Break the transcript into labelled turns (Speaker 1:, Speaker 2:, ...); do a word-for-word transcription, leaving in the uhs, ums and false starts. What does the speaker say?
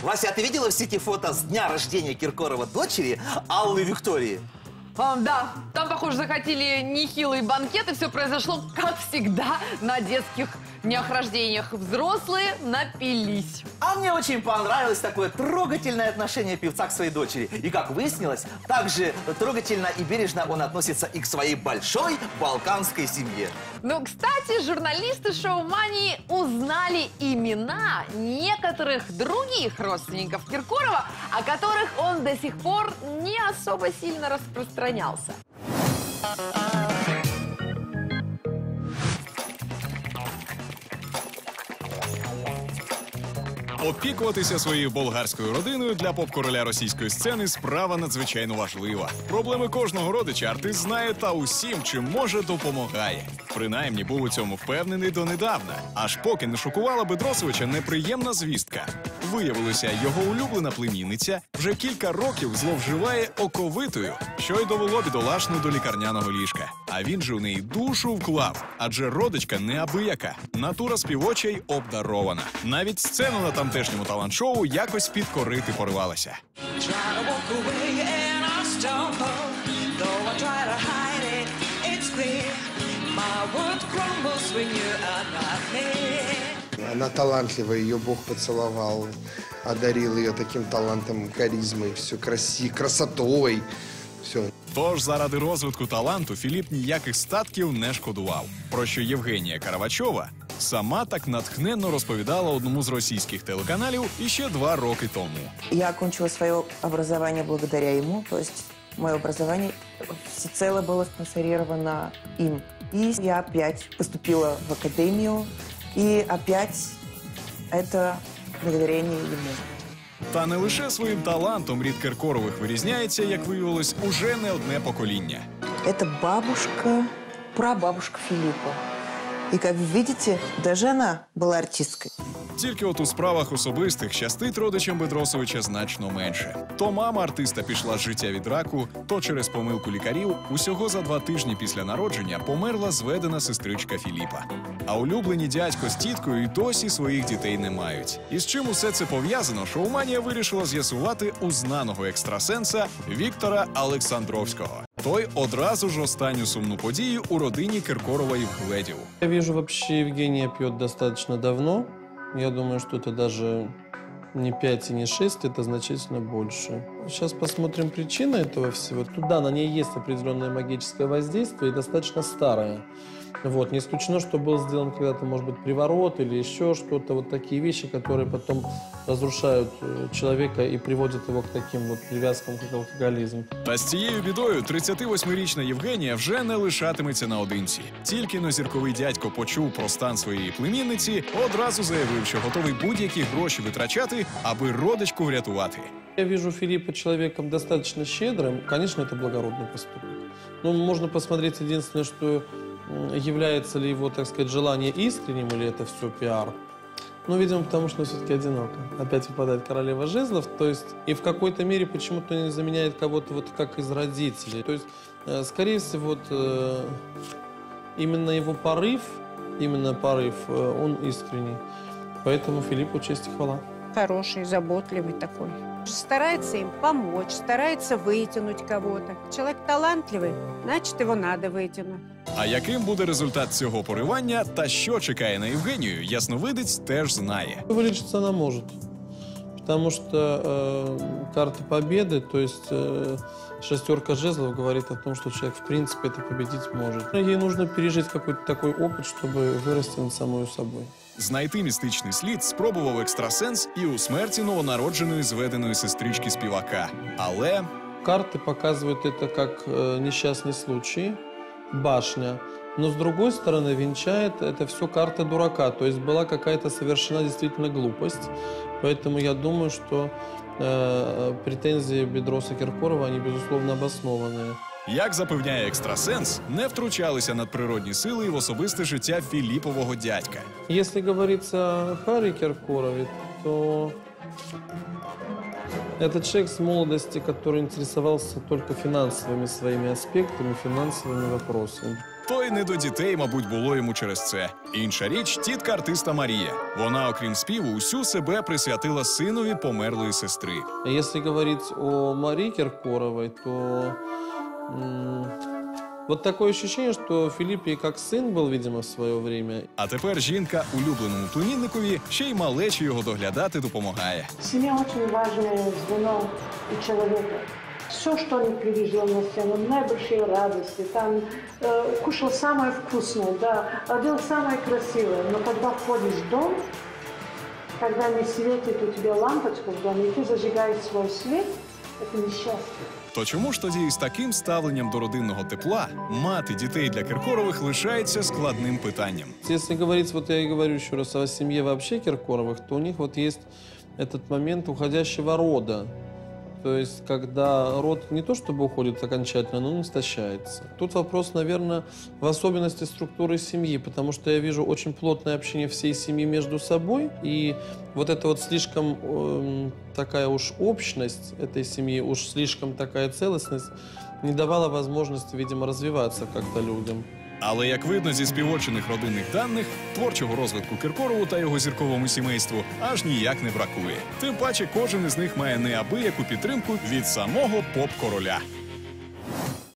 Speaker 1: Вася, а ты видела в сети фото с дня рождения Киркорова дочери Аллы Виктории?
Speaker 2: А, да, там, похоже, захотели нехилый банкет, и все произошло, как всегда, на детских днях рождениях. Взрослые напились.
Speaker 1: А мне очень понравилось такое трогательное отношение певца к своей дочери. И, как выяснилось, также трогательно и бережно он относится и к своей большой балканской семье.
Speaker 2: Ну, кстати, журналисты шоу-мании узнали имена некоторых других родственников Киркорова, о которых он до сих пор не особо сильно распространялся.
Speaker 3: Опікуватися своєю болгарською родиною для поп-короля російської сцени справа надзвичайно важлива. Проблеми кожного родича артист знає та усім, чим може, допомагає. Принаймні, був у цьому впевнений донедавна. Аж поки не шокувала Бедросовича неприємна звістка. Виявилося, його улюблена племінниця вже кілька років зловживає оковитою, що й довело бідолашну до лікарняного ліжка. А він же у неї душу вклав, адже родичка неабияка, натура співоча й обдарована. Навіть сцену на тамтешньому талант-шоу якось підкорити поривалася.
Speaker 4: Она талантливая, ее Бог поцеловал, одарил ее таким талантом, харизмой, все краси, красотой, все.
Speaker 3: Тож заради розвитку таланту Філіп ніяких статків не шкодував. Про що Євгенія Каравачова сама так натхненно розповідала одному з російських телеканалів іще два роки тому.
Speaker 5: Я окончила свое образование благодаря ему, то есть мое образование всецело было спонсорировано им. И я опять поступила в академию, и опять это благодарение ему.
Speaker 3: Та не лише своїм талантом рід Киркорових вирізняється, як виявилось, уже не одне покоління.
Speaker 5: Это бабушка, прабабушка Филиппа. И, как вы видите, даже она была артисткой.
Speaker 3: Тільки от у справах особистих щастить родичам Бедросовича значно менше. То мама артиста пішла з життя від раку, то через помилку лікарів усього за два тижні після народження померла зведена сестричка Філіпа. А улюблені дядько з тіткою й досі своїх дітей не мають. І з чим усе це пов'язано, шоуманія вирішила з'ясувати у знаного екстрасенса Віктора Олександровського. Той одразу ж останню сумну подію у родині Киркорова і вгледів.
Speaker 6: Я вижу, вообще Евгения пьет достаточно давно. Я думаю, что это даже не пять и не шесть, это значительно больше. Сейчас посмотрим причины этого всего. Тут, да, на ней есть определенное магическое воздействие и достаточно старое. Вот. Не исключено, что был сделан когда-то, может быть, приворот или еще что-то. Вот такие вещи, которые потом разрушают человека и приводят его к таким вот привязкам, как алкоголизм.
Speaker 3: Та з цією бідою тридцятивосьмирічна Євгенія вже не лишатиметься наодинці. Тільки но зірковий дядько почув про стан своєї племінниці, одразу заявив, що готовий будь-які гроші витрачати, аби родичку врятувати.
Speaker 6: Я вижу Филиппа человеком достаточно щедрым. Конечно, это благородный поступок. Но можно посмотреть единственное, что является ли его, так сказать, желание искренним или это все пиар. Ну, видимо, потому что все-таки одиноко. Опять выпадает королева жезлов, то есть и в какой-то мере почему-то не заменяет кого-то вот как из родителей. То есть, э, скорее всего, вот, э, именно его порыв, именно порыв, э, он искренний. Поэтому Филиппу честь и хвала.
Speaker 7: Хороший, заботливый такой. Старается им помочь, старается вытянуть кого-то. Человек талантливый, значит, его надо вытянуть.
Speaker 3: А яким буде результат цього поривання та що чекає на Євгенію, ясновидець теж знає.
Speaker 6: Вылечиться она может, потому что э, карта победы, то есть э, шестерка жезлов говорит о том, что человек в принципе это победить может. Ей нужно пережить какой-то такой опыт, чтобы вырасти над самой собой.
Speaker 3: Знайти містичний слід спробував екстрасенс і у смерті новонародженої зведеної сестрички співака. Але
Speaker 6: карты показывают это как э, несчастный случай, башня. Но с другой стороны венчает это все карта дурака. То есть была какая-то совершена действительно глупость. Поэтому я думаю, что э, претензии Бедроса Киркорова, они безусловно обоснованные.
Speaker 3: Як запевняє екстрасенс, не втручалися надприродні сили в особисте життя Філіпового дядька.
Speaker 6: Если говорится о Харри Киркорове, то это человек с молодости, который интересовался только финансовыми своими аспектами, финансовыми вопросами.
Speaker 3: То й не до дітей, мабуть, було йому через це. Інша річ – тітка артиста Марія. Вона, окрім співу, усю себе присвятила синові померлої сестри.
Speaker 6: Если говорить о Марии Киркоровой, то м, вот такое ощущение, что Филипп ей как сын был, видимо, в свое время.
Speaker 3: А тепер жінка улюбленому племінникові ще й малечі його доглядати допомагає.
Speaker 8: Семья очень важное звено у человека. Все, что он привезел на сцену, наибольшие радости, там э, кушал самое вкусное, да, одел самое красивое. Но когда входишь в дом, когда не светит у тебя лампочка в доме, и ты зажигаешь свой свет, это несчастье.
Speaker 3: То чому ж тоді із таким ставленням до родинного тепла мати дітей для Киркорових лишається складним питанням?
Speaker 6: Если говорить, вот я и говорю еще раз о семье вообще Киркоровых, то у них вот есть этот момент уходящего рода. То есть, когда род не то чтобы уходит окончательно, но он истощается. Тут вопрос, наверное, в особенности структуры семьи, потому что я вижу очень плотное общение всей семьи между собой, и вот эта вот слишком э, такая уж общность этой семьи, уж слишком такая целостность не давала возможности, видимо, развиваться как-то людям.
Speaker 3: Але, як видно зі співочених родинних даних, творчого розвитку Киркорову та його зірковому сімейству аж ніяк не бракує. Тим паче, кожен із них має неабияку підтримку від самого поп-короля.